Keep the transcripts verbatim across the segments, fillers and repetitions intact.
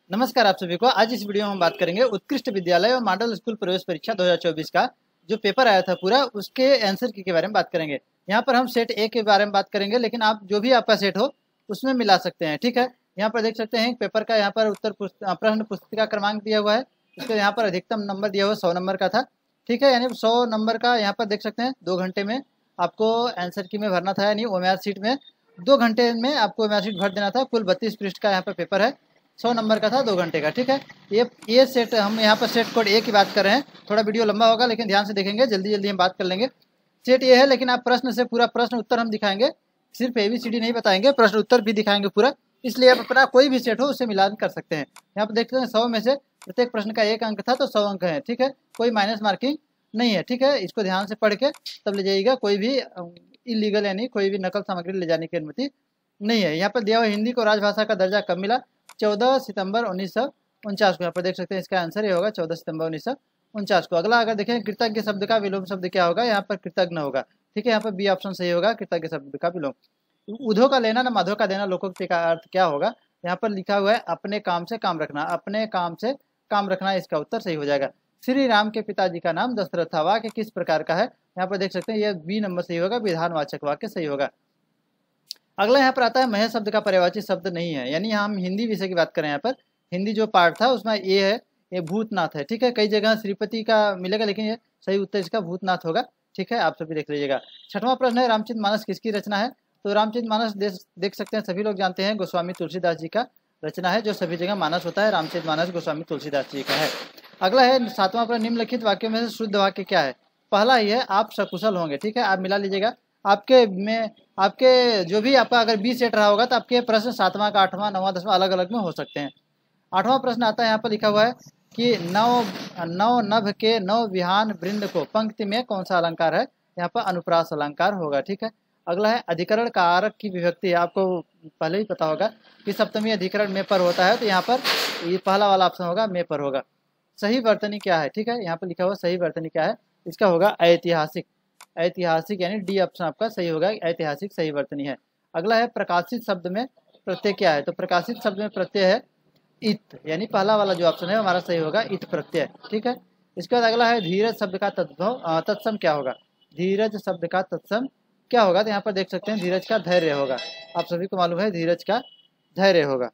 नमस्कार आप सभी को। आज इस वीडियो में हम बात करेंगे उत्कृष्ट विद्यालय और मॉडल स्कूल प्रवेश परीक्षा दो हज़ार चौबीस का जो पेपर आया था पूरा उसके आंसर की के बारे में बात करेंगे। यहाँ पर हम सेट ए के बारे में बात करेंगे, लेकिन आप जो भी आपका सेट हो उसमें मिला सकते हैं। ठीक है, यहाँ पर देख सकते हैं पेपर का यहाँ पर उत्तर प्रश्न पुस्तिका क्रमांक दिया हुआ है। इसके यहाँ पर अधिकतम नंबर दिया हुआ सौ नंबर का था। ठीक है, यानी सौ नंबर का यहाँ पर देख सकते हैं दो घंटे में आपको आंसर की में भरना था, यानी ओएमआर सीट में दो घंटे में आपको ओएमआर सीट भर देना था। कुल बत्तीस पृष्ठ का यहाँ पर पेपर है, सौ नंबर का था, दो घंटे का। ठीक है, ये ये सेट हम यहाँ पर सेट कोड ए की बात कर रहे हैं। थोड़ा वीडियो लंबा होगा लेकिन ध्यान से देखेंगे, जल्दी जल्दी हम बात कर लेंगे। सेट ये है, लेकिन आप प्रश्न से पूरा प्रश्न उत्तर हम दिखाएंगे, सिर्फ ए बी सी डी नहीं बताएंगे, प्रश्न उत्तर भी दिखाएंगे पूरा। इसलिए आप अपना कोई भी सेट हो उससे मिलान कर सकते हैं। यहाँ पर देखते हैं सौ में से प्रत्येक प्रश्न का एक अंक था तो सौ अंक है। ठीक है, कोई माइनस मार्किंग नहीं है। ठीक है, इसको ध्यान से पढ़ के तब ले जाइएगा। कोई भी इलीगल यानी कोई भी नकल सामग्री ले जाने की अनुमति नहीं है। यहाँ पर दिया हुआ हिंदी को राजभाषा का दर्जा कब मिला? चौदह सितंबर उन्नीस सौ उनचास को। यहाँ पर देख सकते हैं इसका आंसर ये होगा चौदह सितंबर उन्नीस सौ उनचास को। अगला अगर देखें कृतज्ञ शब्द का विलोम शब्द क्या होगा? यहाँ पर कृतज्ञ होगा। ठीक है, यहाँ पर बी ऑप्शन सही होगा, कृतज्ञ शब्द का विलोम। उधो का लेना ना माधो का देना लोकोक्ति का अर्थ क्या होगा? यहाँ पर लिखा हुआ है अपने काम से काम रखना, अपने काम से काम रखना, इसका उत्तर सही हो जाएगा। श्री राम के पिताजी का नाम दशरथ था। वाक्य किस प्रकार का है? यहाँ पर देख सकते हैं यह बी नंबर सही होगा, विधानवाचक वाक्य सही होगा। अगला यहाँ पर आता है महेश शब्द का पर्यायवाची शब्द नहीं है, यानी हम हिंदी विषय की बात करें। यहाँ पर हिंदी जो पार्ट था उसमें ये है, ये भूतनाथ है। ठीक है, कई जगह श्रीपति का मिलेगा लेकिन ये सही उत्तर इसका भूतनाथ होगा। ठीक है, आप सभी देख लीजिएगा। छठवां प्रश्न है रामचरित मानस किसकी रचना है? तो रामचरित मानस देख सकते हैं सभी लोग जानते हैं गोस्वामी तुलसीदास जी का रचना है। जो सभी जगह मानस होता है रामचरित मानस गोस्वामी तुलसीदास जी का है। अगला है सातवां प्रश्न निम्नलिखित वाक्यों में से शुद्ध वाक्य क्या है? पहला ही है आप सकुशल होंगे। ठीक है, आप मिला लीजिएगा। आपके में आपके जो भी आपका अगर बी सेट रहा होगा तो आपके प्रश्न सातवां का आठवां नौवां दसवां अलग अलग में हो सकते हैं। आठवां प्रश्न आता है, यहाँ पर लिखा हुआ है कि नव नव नभ के नव विहान वृंद को पंक्ति में कौन सा अलंकार है? यहाँ पर अनुप्रास अलंकार होगा। ठीक है, अगला है अधिकरण कारक की विभक्ति है। आपको पहले ही पता होगा कि सप्तमी अधिकरण में पर होता है, तो यहाँ पर ये पहला वाला ऑप्शन होगा में पर होगा। सही वर्तनी क्या है? ठीक है, यहाँ पर लिखा हुआ सही वर्तनी क्या है? इसका होगा ऐतिहासिक। ऐतिहासिक यानी डी ऑप्शन आपका सही होगा, ऐतिहासिक सही वर्तनी है। अगला है प्रकाशित शब्द में प्रत्यय क्या है? तो प्रकाशित शब्द में प्रत्यय है इत, यानी पहला वाला जो ऑप्शन है हमारा सही होगा इत प्रत्यय। ठीक है, इसके बाद अगला है धीरज शब्द का तद्भव तत्सम क्या होगा? धीरज शब्द का तत्सम क्या होगा? तो यहाँ पर देख सकते हैं धीरज का धैर्य होगा। आप सभी को मालूम है धीरज का धैर्य होगा।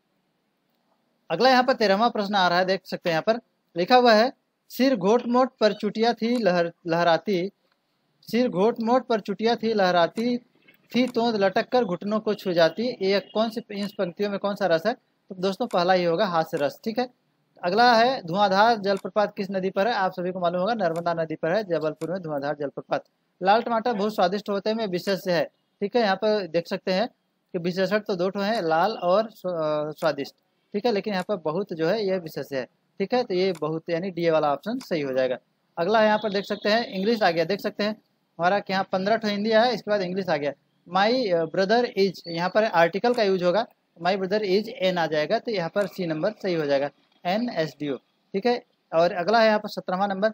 अगला यहाँ पर तेरहवां प्रश्न आ रहा है, देख सकते हैं यहाँ पर लिखा हुआ है सिर घोट मोट पर चुटिया थी लहर लहराती, सिर घोट मोट पर चुटिया थी लहराती थी तोंद लटक कर घुटनों को छू जाती। ये कौन सी इन पंक्तियों में कौन सा रस है? तो दोस्तों पहला ही होगा हास्य रस। ठीक है, अगला है धुआंधार जलप्रपात किस नदी पर है? आप सभी को मालूम होगा नर्मदा नदी पर है, जबलपुर में धुआंधार जलप्रपात। लाल टमाटर बहुत स्वादिष्ट होते हैं में विशेष है। ठीक है, यहाँ पर देख सकते हैं कि विशेषण तो दो ठो हैं, लाल और स्वादिष्ट। ठीक है, लेकिन यहाँ पर बहुत जो है यह विशेष है। ठीक है, तो ये बहुत यानी डी वाला ऑप्शन सही हो जाएगा। अगला यहाँ पर देख सकते हैं इंग्लिश आ गया, देख सकते हैं हमारा यहाँ पंद्रह ठो हिंदी है, इसके बाद इंग्लिश आ गया। माई ब्रदर इज, यहाँ पर आर्टिकल का यूज होगा, माई ब्रदर इज एन आ जाएगा, तो यहाँ पर सी नंबर सही हो जाएगा, एन एस डी ओ। ठीक है, और अगला है यहाँ पर सत्रहवां नंबर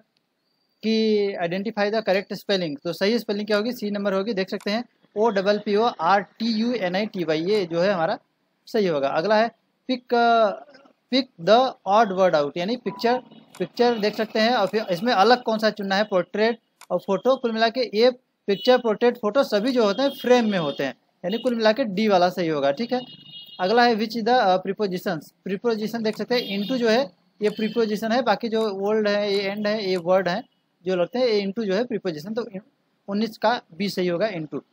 कि आइडेंटिफाई द करेक्ट स्पेलिंग। तो सही स्पेलिंग क्या होगी? सी नंबर होगी, देख सकते हैं O double P O R T U N I T Y, ये जो है हमारा सही होगा। अगला है pick pick the odd word out, यानी पिक्चर पिक्चर देख सकते हैं और फिर इसमें अलग कौन सा चुनना है? पोर्ट्रेट और फोटो। कुल मिला के ये पिक्चर पोर्ट्रेट फोटो सभी जो होते हैं फ्रेम में होते हैं, यानी कुल मिला के डी वाला सही होगा। ठीक है, अगला है विच द प्रीपोजिशंस। प्रीपोजिशन देख सकते हैं इनटू जो है ये प्रीपोजिशन है, बाकी जो ओल्ड है ये एंड है ये वर्ड है जो लगते हैं, ये इनटू जो है प्रीपोजिशन, तो उन्नीस का बी सही होगा इनटू।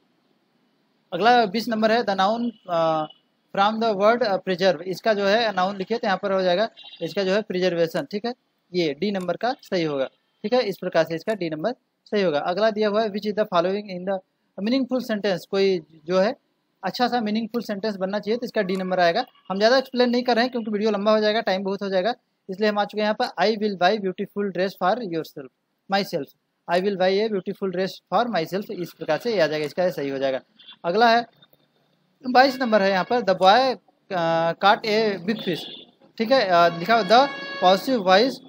अगला बीस नंबर है the noun from the word preserve, इसका जो है नाउन लिखिए तो यहाँ पर हो जाएगा इसका जो है प्रिजर्वेशन। ठीक है, ये डी नंबर का सही होगा। ठीक है, इस प्रकार से इसका डी नंबर सही होगा। अगला दिया हुआ है which is the following in the meaningful sentence, कोई जो है अच्छा सा मीनिंगफुल सेंटेंस बनना चाहिए, तो इसका डी नंबर आएगा। हम ज़्यादा एक्सप्लेन नहीं कर रहे हैं क्योंकि वीडियो लंबा हो जाएगा, टाइम बहुत हो जाएगा, इसलिए हम आ चुके हैं यहाँ पर I will buy beautiful dress for your self my self, I will buy a beautiful dress for my self, इस प्रकार से ये आ जाएगा, इसका सही हो जाएगा। अगला है बाईस नंबर है यहाँ पर द बॉय काट ए बिग फिश। ठीक है, लिखा हुआ the positive voice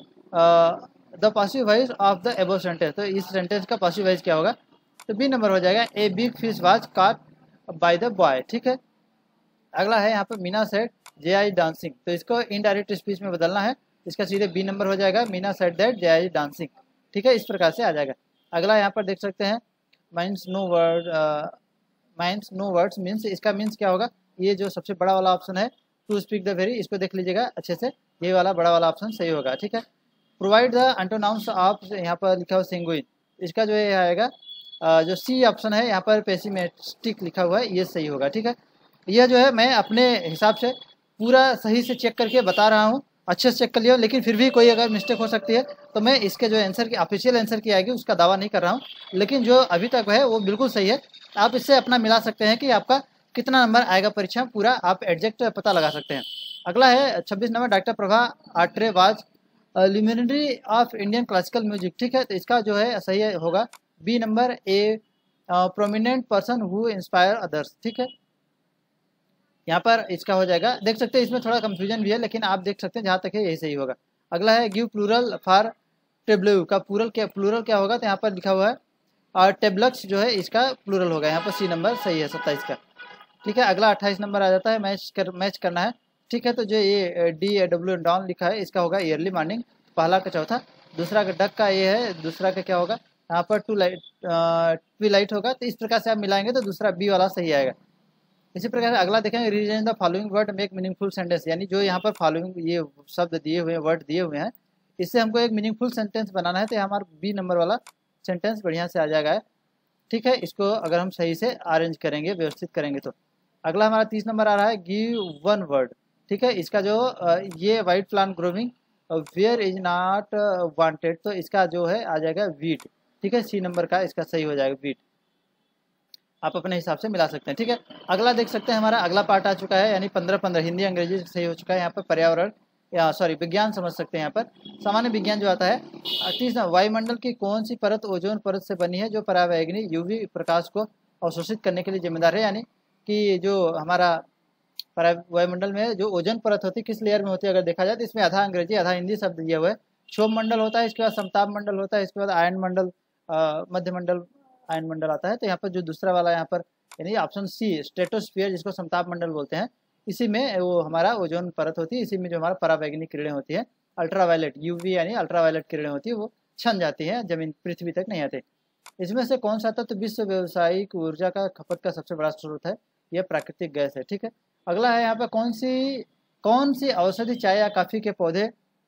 the positive voice of the above sentence, तो इस सेंटेंस का पॉजिटिव वॉइस क्या होगा? तो बी नंबर हो जाएगा a big fish was caught by the boy. ठीक है, अगला है यहाँ पर Meena said J I dancing, तो इसको इनडायरेक्ट स्पीच में बदलना है, इसका सीधे बी नंबर हो जाएगा, Meena said that J I dancing. ठीक है, इस प्रकार से आ जाएगा। अगला यहाँ पर देख सकते हैं means no word, means no words means, इसका मीन्स क्या होगा, ये जो सबसे बड़ा वाला ऑप्शन है टू स्पीक द वेरी, इसको देख लीजिएगा अच्छे से, ये वाला बड़ा वाला ऑप्शन सही होगा। ठीक है, प्रोवाइड द एंटोनाउंस ऑफ, यहाँ पर लिखा हुआ सिंगुइन, इसका जो ये आएगा जो सी ऑप्शन है यहाँ पर पेसिमेस्टिक लिखा हुआ है, ये सही होगा। ठीक है, यह जो है मैं अपने हिसाब से पूरा सही से चेक करके बता रहा हूँ, अच्छे से चेक कर लिया, लेकिन फिर भी कोई अगर मिस्टेक हो सकती है तो मैं इसके जो आंसर की ऑफिशियल आंसर की आएगी उसका दावा नहीं कर रहा हूँ, लेकिन जो अभी तक है वो बिल्कुल सही है। आप इससे अपना मिला सकते हैं कि आपका कितना नंबर आएगा परीक्षा, पूरा आप एग्जैक्ट पता लगा सकते हैं। अगला है छब्बीस number, doctor Prabha Atre was luminary of Indian classical music. ठीक है, तो इसका जो है सही होगा B number, a prominent person who inspire others. ठीक है, यहाँ पर इसका हो जाएगा, देख सकते हैं इसमें थोड़ा कंफ्यूजन भी है, लेकिन आप देख सकते हैं जहाँ तक है यही सही होगा। अगला है गिव प्लूरल फॉर टेब्लू का प्लूरल क्या, प्लूरल क्या होगा, तो यहाँ पर लिखा हुआ है और टेबलक्स जो है इसका प्लूरल होगा, यहाँ पर सी नंबर सही है सत्ताईस का। ठीक है, अगला अट्ठाईस नंबर आ जाता है मैच कर मैच करना है। ठीक है, तो जो ये डी डब्ल्यू डॉन लिखा है इसका होगा ईयरली मॉर्निंग, पहला का चौथा, दूसरा का डक का ये है, दूसरा का क्या होगा यहाँ पर टू लाइट ट्वी लाइट होगा, तो इस प्रकार से आप मिलाएंगे तो दूसरा बी वाला सही आएगा। इसी प्रकार से अगला देखेंगे reason the following word make meaningful sentence, यानी जो यहाँ पर फॉलोइंग ये शब्द दिए हुए हैं, वर्ड दिए हुए हैं, इससे हमको एक मीनिंगफुल सेंटेंस बनाना है, तो हमारा बी नंबर वाला सेंटेंस बढ़िया से आ जाएगा। ठीक है, इसको अगर हम सही से अरेंज करेंगे, व्यवस्थित करेंगे तो। अगला हमारा तीस नंबर आ रहा है गिव वन वर्ड। ठीक है, इसका जो ये white plant growing where is not wanted, तो इसका जो है आ जाएगा वीट। ठीक है, सी नंबर का इसका सही हो जाएगा वीट, आप अपने हिसाब से मिला सकते हैं। ठीक है, अगला देख सकते हैं हमारा अगला पार्ट आ चुका है, यानी पंद्रह पंद्रह हिंदी अंग्रेजी सही हो चुका है। यहाँ पर पर्यावरण या सॉरी विज्ञान समझ सकते हैं, यहाँ पर सामान्य विज्ञान जो आता है। तीस वायुमंडल की कौन सी परत ओजोन परत से बनी है जो परावैंगनी यूवी प्रकाश को अवशोषित करने के लिए जिम्मेदार है, यानी कि जो हमारा वायुमंडल में जो ओजोन परत होती है किस लेयर में होती है, अगर देखा जाए तो इसमें आधा अंग्रेजी आधा हिंदी शब्द दिया हुआ है। क्षोभ मंडल होता है, इसके बाद समताप मंडल होता है, इसके बाद आयन मंडल, मध्य मंडल, आयन मंडल आता है। तो यहाँ पर जो दूसरा वाला यहाँ पर यानी ऑप्शन सी स्ट्रेटोस्फीयर, जिसको समताप मंडल बोलते हैं, इसी में वो हमारा ओजोन परत होती है, इसी में जो हमारा परावैंगनिक किरणें होती है, अल्ट्रावायलेट यूवी यानी अल्ट्रावायलेट किरणें होती है, वो छन जाती है, जमीन पृथ्वी तक नहीं आते। इसमें से कौन सा तत्व विश्व व्यावसायिक ऊर्जा का खपत का सबसे बड़ा स्रोत है, यह प्राकृतिक गैस है। ठीक है, अगला है यहाँ पर कौन सी कौन सी औषधि चाय या कॉफी के पौधे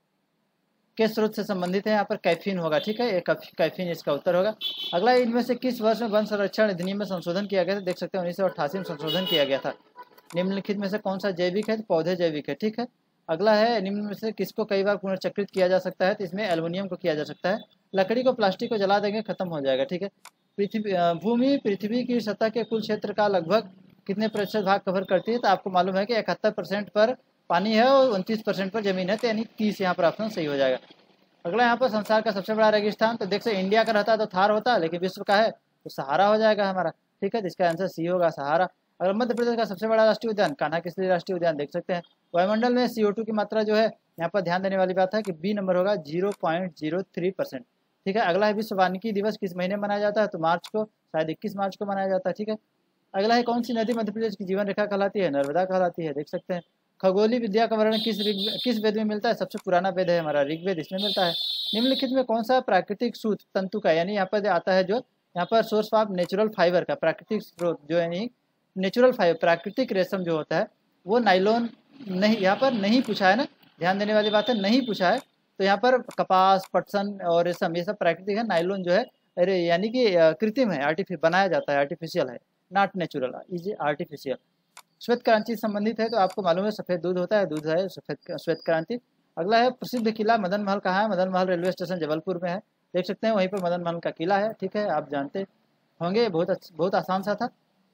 के स्रोत से संबंधित है, यहाँ पर कैफीन होगा। ठीक है, ये कैफीन इसका उत्तर होगा। अगला इनमें से किस वर्ष में वन संरक्षण अधिनियम में संशोधन किया गया था, देख सकते हैं उन्नीस सौ अट्ठासी में संशोधन किया गया था। निम्नलिखित में से कौन सा जैविक है, पौधे जैविक है। ठीक है, अगला है निम्न में से किसको कई बार पुनर्चक्रित किया जा सकता है, तो इसमें एल्युमिनियम को किया जा सकता है। लकड़ी को प्लास्टिक को जला देंगे खत्म हो जाएगा। ठीक है, पृथ्वी भूमि पृथ्वी की सतह के कुल क्षेत्र का लगभग कितने प्रतिशत भाग कवर करती है, तो आपको मालूम है कि इकहत्तर परसेंट पर पानी है और उनतीस परसेंट पर जमीन है, तो यानी तीस यहाँ पर ऑप्शन सही हो जाएगा। अगला यहाँ पर संसार का सबसे बड़ा रेगिस्तान, तो देख सकते इंडिया का रहता तो थार होता, लेकिन विश्व का है तो सहारा हो जाएगा हमारा। ठीक है, तो इसका आंसर सी होगा सहारा। अगर मध्य प्रदेश का सबसे बड़ा राष्ट्रीय उद्यान, कान्हा किसली राष्ट्रीय उद्यान, देख सकते हैं। वायुमंडल में सी ओ टू की मात्रा जो है यहाँ पर ध्यान देने वाली बात है कि बी नंबर होगा zero point zero three percent. ठीक है, अगला है विश्व वानिकी दिवस किस महीने मनाया जाता है, तो मार्च को, शायद इक्कीस मार्च को मनाया जाता है। ठीक है, अगला है कौन सी नदी मध्य प्रदेश की जीवन रेखा कहलाती है, नर्मदा कहलाती है, देख सकते हैं। खगोलीय विद्या का वर्णन किस किस वेद में मिलता है, सबसे पुराना वेद है हमारा ऋग्वेद, इसमें मिलता है। निम्नलिखित में कौन सा प्राकृतिक सूत्र तंतु का, यानी यहाँ पर आता है जो यहाँ पर सोर्स ऑफ नेचुरल फाइबर का प्राकृतिक स्रोत जो यानी नेचुरल फाइबर प्राकृतिक रेशम जो होता है वो नाइलॉन नहीं, यहाँ पर नहीं पूछा है ना, ध्यान देने वाली बात है, नहीं पूछा है। तो यहाँ पर कपास, पटसन और रेशम ये सब प्राकृतिक है, नाइलॉन जो है अरे यानी कि कृत्रिम है, आर्टिफिशियल बनाया जाता है, आर्टिफिशियल है, नॉट नेचुरल, इज आर्टिफिशियल। श्वेत क्रांति संबंधित है, तो आपको मालूम है सफेद दूध होता है, दूध है सफेद श्वेत क्रांति। अगला है प्रसिद्ध किला मदन महल कहाँ है, मदन महल रेलवे स्टेशन जबलपुर में है, देख सकते हैं वहीं पर मदन महल का किला है। ठीक है, आप जानते होंगे, बहुत बहुत आसान सा था।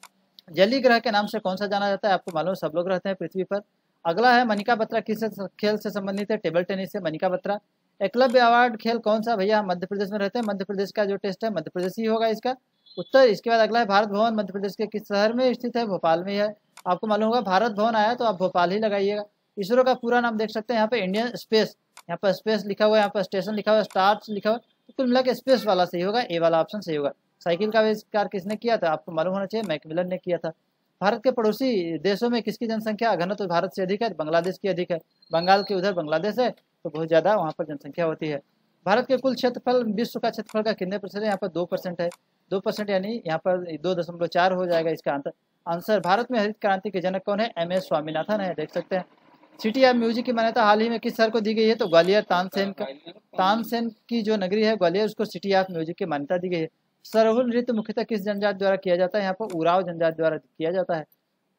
जलीय ग्रह के नाम से कौन सा जाना जाता है, आपको मालूम है सब लोग रहते हैं पृथ्वी पर। अगला है मनिका बत्रा किस खेल से संबंधित है, टेबल टेनिस से मनिका बत्रा। एकलव्य अवार्ड खेल कौन सा, भैया मध्य प्रदेश में रहते हैं, मध्य प्रदेश का जो टेस्ट है मध्य प्रदेश ही होगा इसका उत्तर। इसके बाद अगला है भारत भवन मध्य प्रदेश के किस शहर में स्थित है, भोपाल में है। आपको मालूम होगा भारत भवन आया तो आप भोपाल ही लगाइएगा। इसरो का पूरा नाम देख सकते हैं यहाँ पे इंडियन स्पेस, यहाँ पर स्पेस लिखा हुआ है, यहाँ पर स्टेशन लिखा हुआ है, स्टार्स लिखा हुआ है, तो कुल मिला के स्पेस वाला सही होगा, ए वाला ऑप्शन सही होगा। साइकिल का आविष्कार किसने किया था, आपको मालूम होना चाहिए मैकमिलन ने किया था। भारत के पड़ोसी देशों में किसकी जनसंख्या घनत्व तो भारत से अधिक है? बांग्लादेश की अधिक है। बंगाल के उधर बांग्लादेश है तो बहुत ज़्यादा वहाँ पर जनसंख्या होती है। भारत के कुल क्षेत्रफल विश्व का क्षेत्रफल का कितने प्रतिशत है? यहाँ पर दो परसेंट है। दो परसेंट यानी यहाँ पर दो दशमलव चार हो जाएगा इसका आंसर। आंसर भारत में हरित क्रांति के जनक कौन है? एम एस स्वामीनाथन है। देख सकते हैं। सिटी ऑफ म्यूजिक की मान्यता हाल ही में किस शहर को दी गई है? तो ग्वालियर। तानसेन का तानसेन की जो नगरी है ग्वालियर, उसको सिटी ऑफ म्यूजिक की मान्यता दी गई है। सरहुल नृत्य मुख्यतः किस जनजाति द्वारा किया जाता है? यहाँ पर उराव जनजाति द्वारा किया जाता है।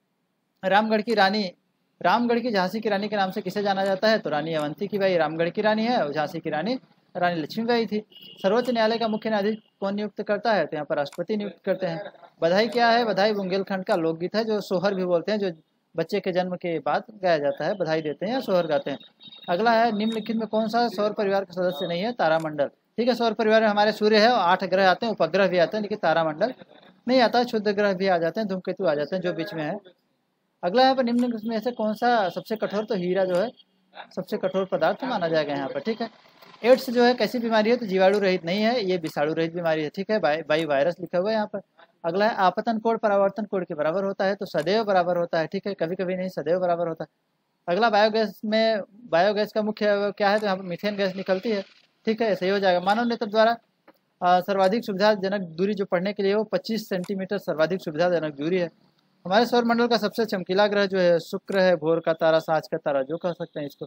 रामगढ़ की रानी रामगढ़ की झांसी की रानी के नाम से किसे जाना जाता है? तो रानी अवंती की बाई रामगढ़ की रानी है और झांसी की रानी रानी लक्ष्मीबाई थी। सर्वोच्च न्यायालय का मुख्य न्यायाधीश कौन नियुक्त करता है? तो यहाँ पर राष्ट्रपति नियुक्त करते हैं। बधाई क्या है? बधाई बुंदेलखंड का लोकगीत है जो सोहर भी बोलते हैं, जो बच्चे के जन्म के बाद गाया जाता है। बधाई देते हैं या सोहर गाते हैं। अगला है निम्नलिखित में कौन सा सौर परिवार का सदस्य नहीं है? तारामंडल। ठीक है, सौर परिवार में हमारे सूर्य है और आठ ग्रह आते हैं, उपग्रह भी आते हैं, लेकिन तारामंडल नहीं आता। क्षुद्र ग्रह भी आ जाते हैं, धूमकेतु आ जाते हैं जो बीच में है। अगला यहाँ पर निम्न में से कौन सा सबसे कठोर? तो हीरा जो है सबसे कठोर पदार्थ माना जाएगा यहाँ पर। ठीक है। एड्स जो है कैसी बीमारी है? तो जीवाणु रहित नहीं है, ये विषाणु रहित बीमारी है। ठीक है, बाई बाई वायरस लिखा हुआ है यहाँ पर। अगला है आपतन कोड परावर्तन कोड के बराबर होता है? तो सदैव बराबर होता है। ठीक है, कभी कभी नहीं, सदैव बराबर होता है। अगला बायोगैस में बायोगैस का मुख्य क्या है? तो यहाँ पर मीथेन गैस निकलती है। ठीक है, सही हो जाएगा। मानव नेत्र द्वारा सर्वाधिक सुविधाजनक दूरी जो पढ़ने के लिए वो पच्चीस सेंटीमीटर सर्वाधिक सुविधाजनक दूरी है। हमारे सौरमंडल का सबसे चमकीला ग्रह जो है शुक्र है, भोर का तारा, सांझ का तारा जो कह सकते हैं इसको।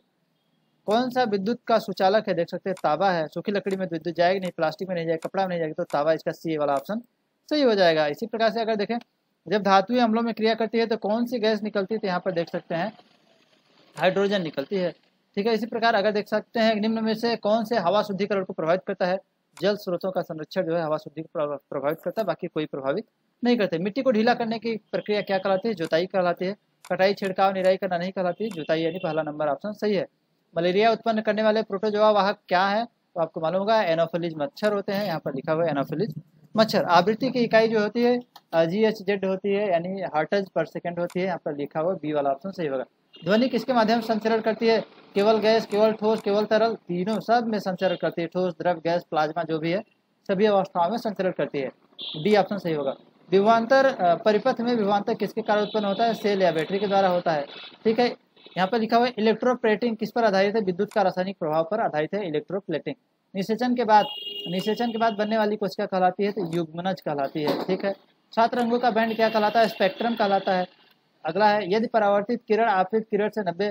कौन सा विद्युत का सुचालक है? देख सकते हैं तांबा है। सूखी लकड़ी में विद्युत जाएगी नहीं, प्लास्टिक में नहीं जाएगी, कपड़ा में नहीं जाएगी, तो तांबा इसका सी वाला ऑप्शन सही हो जाएगा। इसी प्रकार से अगर देखें जब धातुएं अम्लों में क्रिया करती है तो कौन सी गैस निकलती है? तो यहाँ पर देख सकते हैं हाइड्रोजन निकलती है। ठीक है, इसी प्रकार अगर देख सकते हैं निम्न में से कौन से हवा शुद्धिकरण को प्रभावित करता है? जल स्रोतों का संरक्षण जो है हवा शुद्धि को प्रभावित करता है, बाकी कोई प्रभावित नहीं करते। मिट्टी को ढीला करने की प्रक्रिया क्या कहलाती है? जुताई कहलाती है। कटाई, छिड़काव, निराई करना नहीं कहलाती है, जुताई यानी पहला नंबर ऑप्शन सही है। मलेरिया उत्पन्न करने वाले प्रोटोजोआ वाहक क्या है? तो आपको मालूम होगा एनोफिलीज मच्छर होते हैं। यहाँ पर लिखा हुआ है एनोफिलीज मच्छर। आवृत्ति की इकाई जो होती है जी एच जेड होती है, यानी हर्ट्ज पर सेकेंड होती है। यहाँ पर लिखा हुआ बी वाला ऑप्शन सही होगा। ध्वनि किसके माध्यम से संचरण करती है? केवल गैस, केवल ठोस, केवल तरल, तीनों सब में संचरण करती है। ठोस, द्रव, गैस, प्लाज्मा जो भी है सभी अवस्थाओं में संचरण करती है। डी ऑप्शन सही होगा। विभवांतर परिपथ में विभवांतर किसके कारण उत्पन्न होता है? सेल या बैटरी के द्वारा होता है। ठीक है, यहाँ पर लिखा हुआ है इलेक्ट्रोप्लेटिंग किस पर आधारित है? विद्युत का रासायनिक प्रभाव पर आधारित है इलेक्ट्रोप्लेटिंग। निषेचन के बाद निषेचन के बाद बनने वाली कोशिका कहलाती है? तो युग्मनज कहलाती है। ठीक है, सात रंगों का बैंड क्या कहलाता है? स्पेक्ट्रम कहलाता है। अगला है यदि परावर्तित किरण आपतित किरण से नब्बे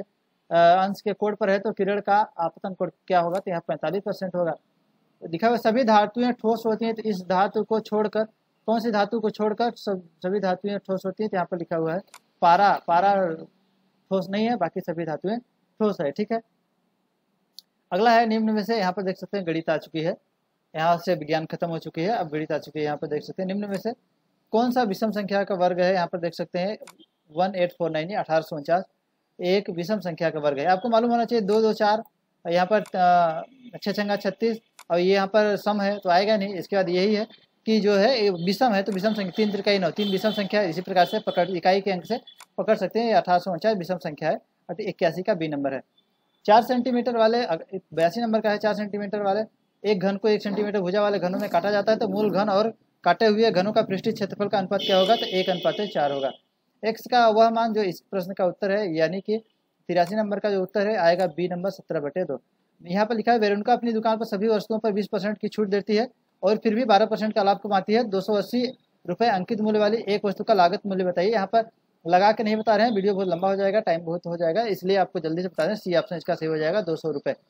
अंश के कोण पर है तो किरण का आपतन कोण क्या होगा? तो यहाँ पैंतालीस परसेंट होगा। लिखा हुआ सभी धातुएं ठोस होती हैं, तो इस धातु को छोड़कर कौन सी धातु को छोड़कर सब सभी धातुएं ठोस होती हैं? तो यहाँ पर लिखा हुआ है पारा। पारा ठोस नहीं है, बाकी सभी धातुएं ठोस है। ठीक है, अगला है निम्न में से, यहाँ पर देख सकते हैं गणित आ चुकी है, यहाँ से विज्ञान खत्म हो चुकी है, अब गणित आ चुकी है। यहाँ पर देख सकते हैं निम्न में से कौन सा विषम संख्या का वर्ग है? यहाँ पर देख सकते हैं वन एट फोर नाइन अठारह सौ उनचास एक विषम संख्या का वर्ग है। आपको मालूम होना चाहिए दो दो चार, यहाँ पर छः छंगा छत्तीस, और ये यहाँ पर सम है तो आएगा नहीं। इसके बाद यही है कि जो है विषम है तो विषम संख्या तीन त्रिकाई नौ, तीन विषम संख्या इसी प्रकार से पकड़ इकाई के अंक से पकड़ सकते हैं। अठारह सौ उनचास विषम संख्या है और इक्यासी का बी नंबर है। चार सेंटीमीटर वाले बयासी नंबर का है, चार सेंटीमीटर वाले एक घन को एक सेंटीमीटर भुजा वाले घनों में काटा जाता है तो मूल घन और काटे हुए घनों का पृष्ठीय क्षेत्रफल का अनुपात क्या होगा? तो एक अनुपात चार होगा। एक्स का वह मान जो इस प्रश्न का उत्तर है, यानी कि तिरासी नंबर का जो उत्तर है आएगा बी नंबर सत्रह बटे दो। यहाँ पर लिखा है वेरोनिका अपनी दुकान पर सभी वस्तुओं पर बीस परसेंट की छूट देती है और फिर भी बारह परसेंट का लाभ कमाती है। दो सौ अस्सी रुपये अंकित मूल्य वाली एक वस्तु का लागत मूल्य बताइए। यहाँ पर लगा के नहीं बता रहे हैं, वीडियो बहुत लंबा हो जाएगा, टाइम बहुत हो जाएगा, इसलिए आपको जल्दी से बता दें सी ऑप्शन इसका सही हो जाएगा, दो सौ रुपये।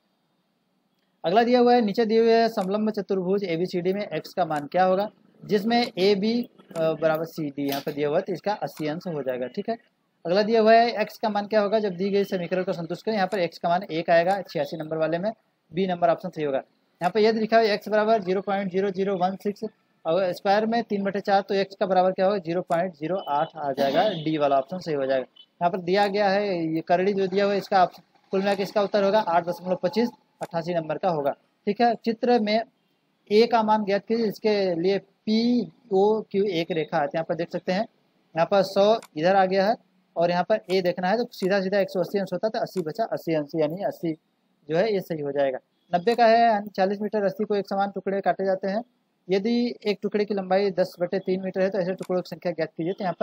अगला दिया हुआ है नीचे दिए हुए समलंब चतुर्भुज ए बी सी डी में एक्स का मान क्या होगा? जिसमें ए बी बराबर सी डी यहाँ पर दिया हुआ है तो इसका अस्सी अंश हो जाएगा। ठीक है, अगला दिया हुआ है एक्स का मान क्या होगा जब दी गई समीकरण को संतुष्ट करें। यहाँ पर एक्स का मान एक आएगा छियासी नंबर वाले में, बी नंबर ऑप्शन सही होगा। यहाँ पर यदि लिखा है एक्स बराबर zero point zero zero one six और स्क्वायर में तीन बटे चार तो एक्स का बराबर क्या होगा? जीरो पॉइंट जीरो आठ आ जाएगा, डी वाला ऑप्शन सही हो जाएगा। यहाँ पर दिया गया है ये करड़ी जो दिया हुआ है इसका कुल मिला के इसका उत्तर होगा आठ दशमलव पच्चीस अट्ठासी नंबर का होगा। ठीक है, चित्र में ए का मान ज्ञात कीजिए, इसके लिए पी ओ क्यू एक रेखा है। यहाँ पर देख सकते हैं यहाँ पर सौ इधर आ गया है और यहाँ पर ए देखना है तो सीधा सीधा एक सौ अस्सी अंश होता है तो अस्सी बचा अस्सी अंश यानी अस्सी जो है ये सही हो जाएगा। नब्बे का है चालीस मीटर रस्सी को एक समान टुकड़े काटे जाते हैं। यदि एक टुकड़े की लंबाई दस बटे तीन मीटर है तो ऐसे टुकड़ों की संख्या ज्ञात कीजिए। तो यहाँ पर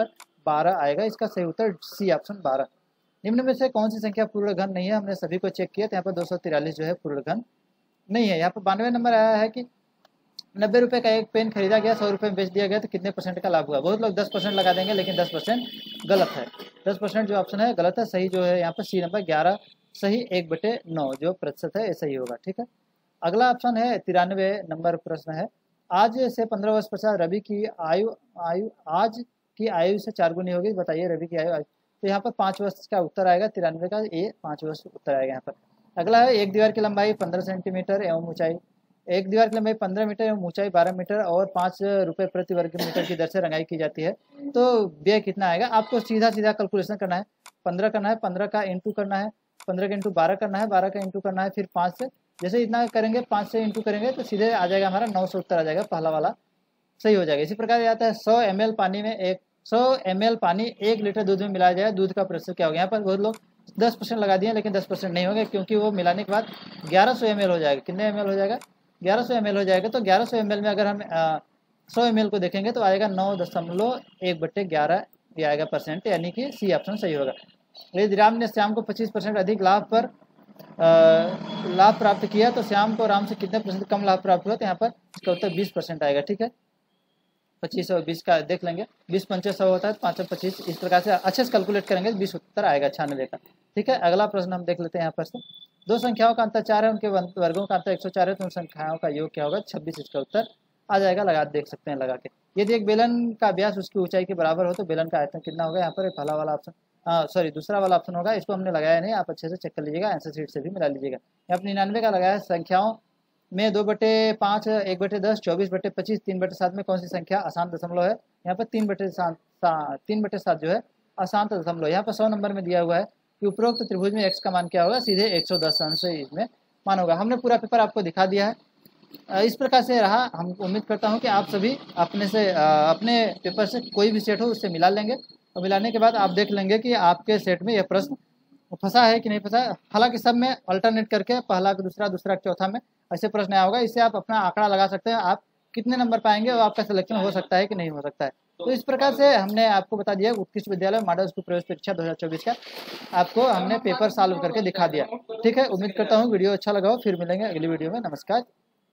बारह आएगा। इसका सही उत्तर सी ऑप्शन बारह। निम्न में से कौन सी संख्या पूर्ण घन नहीं है? हमने सभी को चेक किया तो यहाँ पर दो सौ तिरालीस जो है पूर्ण घन नहीं है। यहाँ पर बानवे नंबर आया है कि नब्बे रुपये का एक पेन खरीदा गया, सौ रुपये में बेच दिया गया तो कितने परसेंट का लाभ हुआ? बहुत लोग दस परसेंट लगा देंगे, लेकिन दस परसेंट गलत है। दस परसेंट जो ऑप्शन है गलत है। सही जो है यहाँ पर सी नंबर ग्यारह सही, एक बटे नौ जो प्रतिशत है ये सही होगा। ठीक है, अगला ऑप्शन है तिरानवे नंबर प्रश्न है, आज से पंद्रह वर्ष पश्चात रवि की आयु आयु आज की आयु से चार गुनी होगी, बताइए रवि की आयु। तो यहाँ पर पाँच वर्ष का उत्तर आएगा, तिरानवे का ये पाँच वर्ष उत्तर आएगा यहाँ पर। अगला है एक दीवार की लंबाई पंद्रह सेंटीमीटर एवं ऊंचाई एक दीवार की लंबाई पंद्रह मीटर एवं ऊंचाई बारह मीटर और पाँच रुपये प्रति वर्ग मीटर की दर से रंगाई की जाती है, तो व्यय कितना आएगा? आपको सीधा सीधा कैलकुलेशन करना है। पंद्रह करना है, पंद्रह का इंटू करना है, पंद्रह का इंटू बारह करना है, बारह का इंटू करना है, फिर पाँच से जैसे इतना करेंगे पाँच से इंटू करेंगे तो सीधे आ जाएगा हमारा नौ सौ उत्तर आ जाएगा, पहला वाला सही हो जाएगा। इसी प्रकार आता है सौ एम एल पानी में एक सौ एम एल पानी एक लीटर दूध में मिलाया जाए, दूध का प्रतिशत क्या होगा? यहाँ पर बहुत लोग दस परसेंट लगा दिए, लेकिन दस परसेंट नहीं होगा क्योंकि वो मिलाने के बाद ग्यारह सौ एम एल हो जाएगा। कितने एम एल हो जाएगा? ग्यारह सौ एम एल हो जाएगा। तो ग्यारह सौ एम एल में अगर हम सौ एम एल को देखेंगे तो आएगा नौ दशमलव एक बट्टे ग्यारह ये आएगा परसेंट, यानी कि सी ऑप्शन सही होगा। यदि राम ने श्याम को पच्चीस परसेंट अधिक लाभ पर लाभ प्राप्त किया तो श्याम को राम से कितने परसेंट कम लाभ प्राप्त हुआ? तो यहाँ पर इसका उत्तर बीस परसेंट आएगा। ठीक है, पच्चीस और बीस का देख लेंगे, बीस पंचे सौ होता है, पाँच पच्चीस, इस प्रकार से अच्छे से कैलकुलेट करेंगे तो बीस उत्तर आएगा छियानवे का। ठीक है, अगला प्रश्न हम देख लेते हैं। यहाँ पर से दो संख्याओं का अंतर चार है, उनके वर्गों का अंतर एक सौ चार है, तो उन संख्याओं का योग क्या होगा? छब्बीस इसका उत्तर आ जाएगा। लगा देख सकते हैं लगा के। यदि एक बेलन का व्यास उसकी ऊंचाई के बराबर हो तो बेलन का आयतन कितना होगा? यहाँ पर पहला वाला ऑप्शन हाँ सॉरी दूसरा वाला ऑप्शन होगा, इसको हमने लगाया नहीं, आप अच्छे से चेक कर लीजिएगा, आंसर शीट से भी मिला लीजिएगा। यहाँ पर निन्यानवे का लगाया संख्याओं में दो बटे पाँच, एक बटे दस, चौबीस बटे पच्चीस, तीन बटे सात में कौन सी संख्या अशांत दशमलव है? यहाँ पर तीन बटे सात तीन बटे सात जो है अशांत दशमलव। यहाँ पर सौ नंबर में दिया हुआ है कि उपरोक्त त्रिभुज में एक्स का मान क्या होगा? सीधे एक सौ दस अंश इसमें मान होगा। हमने पूरा पेपर आपको दिखा दिया है, इस प्रकार से रहा। हम उम्मीद करता हूँ कि आप सभी अपने से अपने पेपर से कोई भी सेट हो उससे मिला लेंगे, और मिलाने के बाद आप देख लेंगे कि आपके सेट में यह प्रश्न फंसा है कि नहीं फंसा। हालांकि सब में अल्टरनेट करके पहला दूसरा दूसरा चौथा में ऐसे प्रश्न आया होगा, इससे आप अपना आंकड़ा लगा सकते हैं, आप कितने नंबर पाएंगे और आपका सिलेक्शन हो सकता है कि नहीं हो सकता है। तो इस प्रकार से हमने आपको बता दिया उत्कृष्ट विद्यालय मॉडल स्कूल प्रवेश परीक्षा दो हज़ार चौबीस का आपको हमने पेपर सॉल्व करके दिखा दिया। ठीक है, उम्मीद करता हूँ वीडियो अच्छा लगा हो। फिर मिलेंगे अगली वीडियो में। नमस्कार।